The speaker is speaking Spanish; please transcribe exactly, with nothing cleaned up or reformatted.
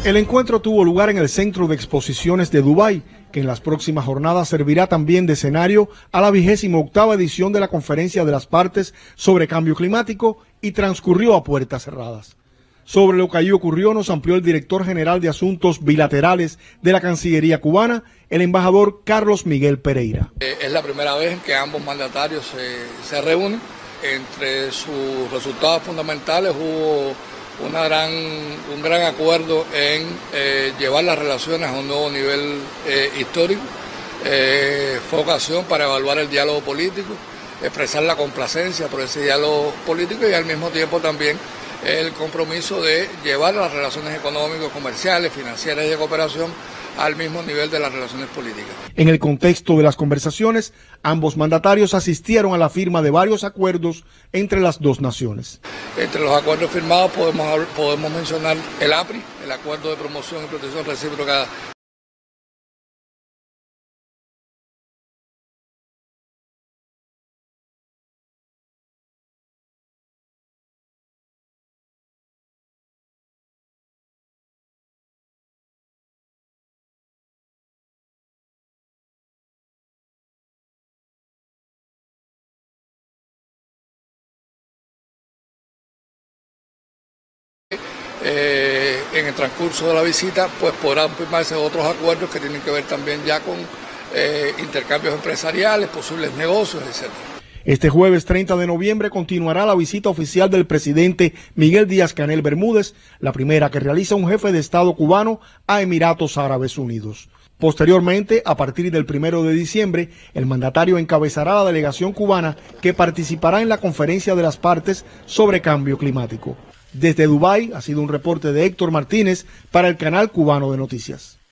El encuentro tuvo lugar en el Centro de Exposiciones de Dubái, que en las próximas jornadas servirá también de escenario a la vigésima octava edición de la Conferencia de las Partes sobre Cambio Climático y transcurrió a puertas cerradas. Sobre lo que allí ocurrió nos amplió el director general de Asuntos Bilaterales de la Cancillería cubana, el embajador Carlos Miguel Pereira. Es la primera vez en que ambos mandatarios se, se reúnen. Entre sus resultados fundamentales hubo una gran, un gran acuerdo en eh, llevar las relaciones a un nuevo nivel eh, histórico. Eh, fue ocasión para evaluar el diálogo político, expresar la complacencia por ese diálogo político y al mismo tiempo también el compromiso de llevar las relaciones económicas, comerciales, financieras y de cooperación al mismo nivel de las relaciones políticas. En el contexto de las conversaciones, ambos mandatarios asistieron a la firma de varios acuerdos entre las dos naciones. Entre los acuerdos firmados podemos, podemos mencionar el A P R I, el Acuerdo de Promoción y Protección Recíproca Eh, en el transcurso de la visita pues podrán firmarse otros acuerdos que tienen que ver también ya con eh, intercambios empresariales, posibles negocios, etcétera. Este jueves treinta de noviembre continuará la visita oficial del presidente Miguel Díaz-Canel Bermúdez, la primera que realiza un jefe de Estado cubano a Emiratos Árabes Unidos. Posteriormente, a partir del primero de diciembre, el mandatario encabezará la delegación cubana que participará en la Conferencia de las Partes sobre Cambio Climático. Desde Dubái ha sido un reporte de Héctor Martínez para el Canal Cubano de Noticias.